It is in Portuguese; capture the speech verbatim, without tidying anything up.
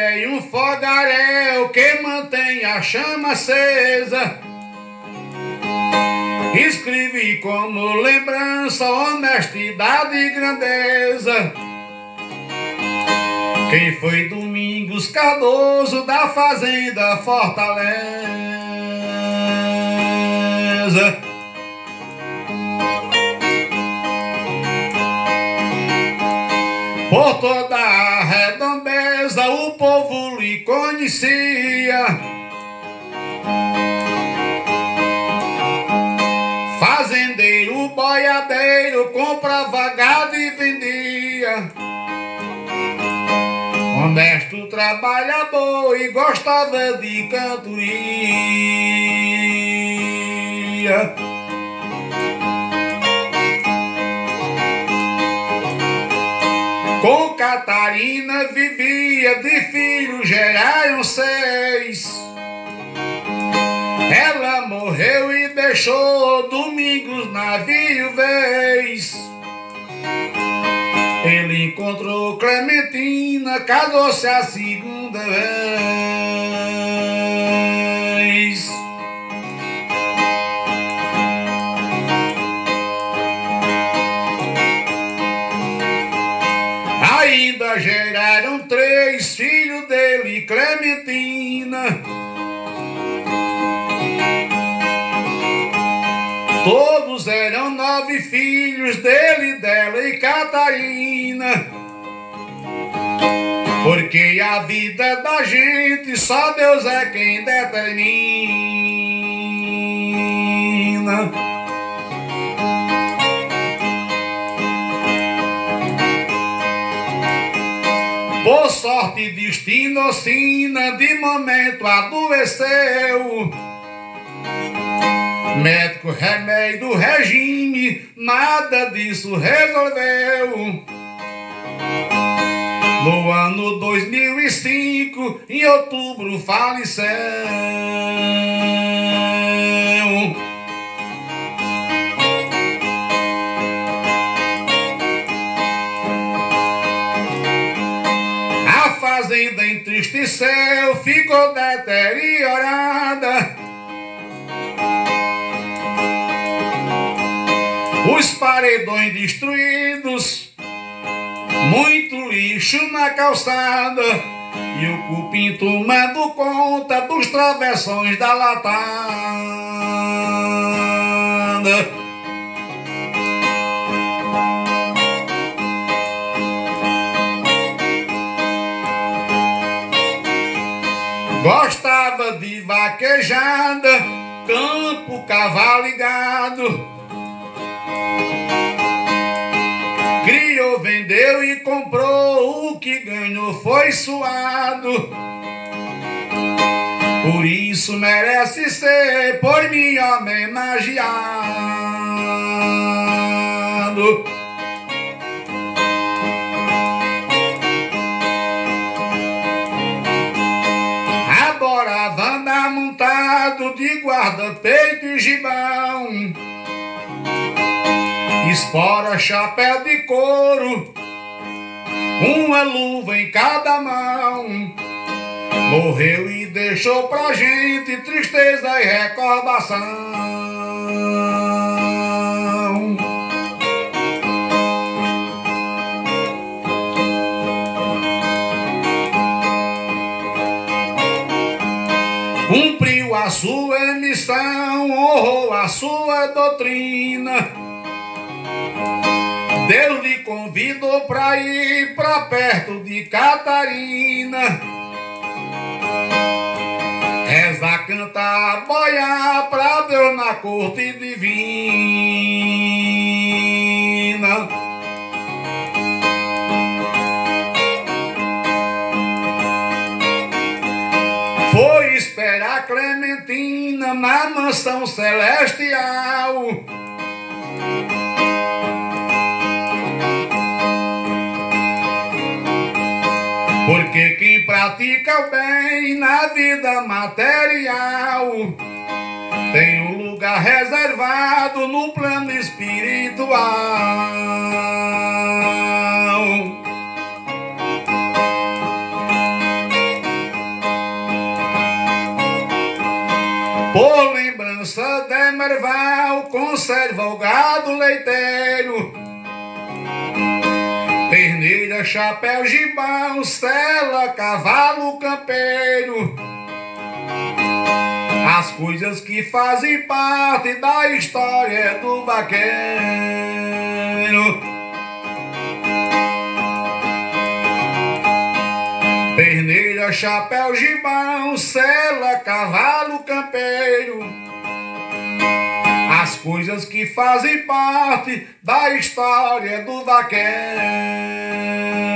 comprei um fogaréu que mantém a chama acesa. Escrevi como lembrança honestidade e grandeza. Quem foi Domingos Cardoso da Fazenda Fortaleza? Por toda a redondeza o povo lhe conhecia. Fazendeiro, boiadeiro, comprava gado e vendia. Honesto trabalhador e gostava de cantoria. Com Catarina vivia, de filhos geraram seis. Ela morreu e deixou Domingos na viuvez. Ele encontrou Clementina, casou-se a segunda vez. Ainda geraram três filhos dele e Clementina. Todos eram nove filhos dele, dela e Catarina. Porque a vida da gente só Deus é quem determina. Por sorte destino Ocina de momento adoeceu. Médico, remédio, regime, nada disso resolveu. No ano dois mil e cinco, em outubro, faleceu. A fazenda entristeceu, ficou deteriorada. Os paredões destruídos, muito lixo na calçada, e o cupim tomando conta dos travessões da latada. Gostava de vaquejada, campo, cavalo e gado. Criou, vendeu e comprou, o que ganhou foi suado. Por isso merece ser por mim homenageado. Adorava andar montado de guarda-peito e gibão, espora, chapéu de couro, uma luva em cada mão. Morreu e deixou pra gente tristeza e recordação. Cumpriu a sua missão, honrou a sua doutrina. Deus lhe convidou pra ir pra perto de Catarina. Rezar, cantar, boiar pra Deus na corte divina. Foi esperar Clementina na mansão celestial. Porque quem pratica o bem na vida material tem um lugar reservado no plano espiritual. Por lembrança de Merval, conserva o gado leiteiro. Terneira, chapéu, gibão, sela, cavalo campeiro. As coisas que fazem parte da história do vaqueiro. Terneira, chapéu, gibão, sela, cavalo campeiro. As coisas que fazem parte da história do vaqueiro.